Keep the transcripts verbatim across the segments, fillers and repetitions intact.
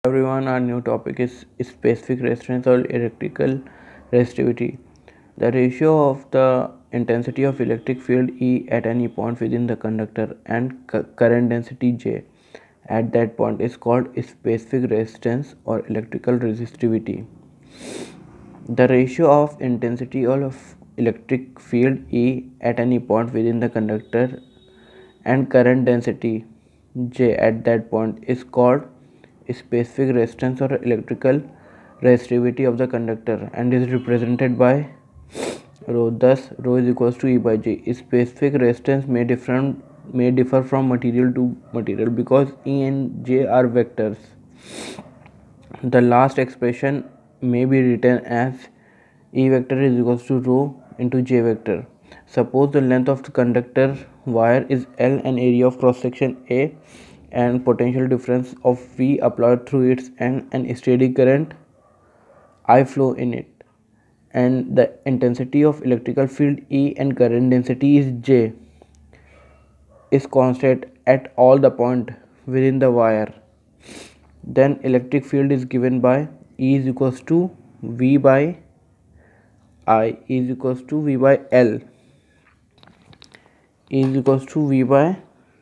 Everyone, our new topic is specific resistance or electrical resistivity. The ratio of the intensity of electric field E at any point within the conductor and current density J at that point is called specific resistance or electrical resistivity. The ratio of intensity of electric field E at any point within the conductor and current density J at that point is called specific resistance or electrical resistivity of the conductor and is represented by rho. Thus, rho is equals to E by J. Specific resistance may different may differ from material to material because E and J are vectors. The last expression may be written as E vector is equals to rho into J vector. Suppose the length of the conductor wire is L and area of cross section A and potential difference of V applied through its end and steady current I flow in it, and the intensity of electrical field E and current density is J is constant at all the point within the wire. Then electric field is given by E is equals to V by I is equals to V by L is equals to V by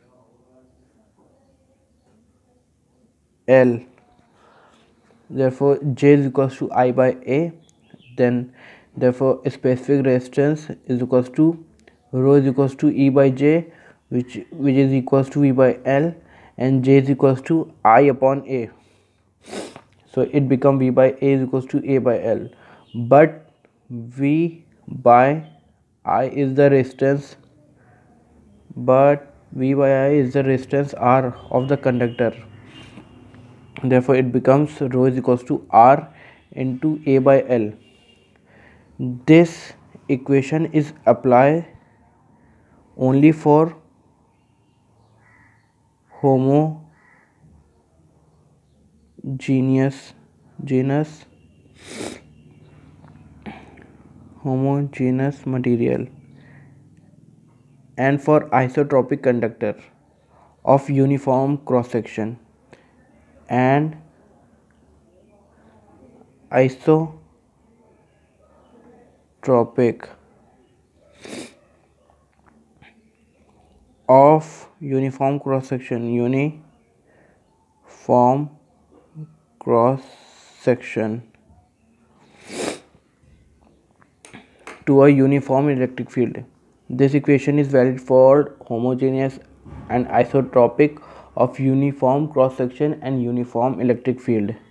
L. Therefore, J is equals to I by A. Then, therefore, specific resistance is equals to rho is equals to E by J, which which is equals to V by L, and J is equals to I upon A. So it becomes V by A is equals to A by L. But V by I is the resistance. But V by I is the resistance R of the conductor. Therefore, it becomes rho is equals to R into A by L. This equation is applied only for homogeneous genus homogeneous material and for isotropic conductor of uniform cross section and isotropic of uniform cross section uniform cross section to a uniform electric field. This equation is valid for homogeneous and isotropic of uniform cross section and uniform electric field.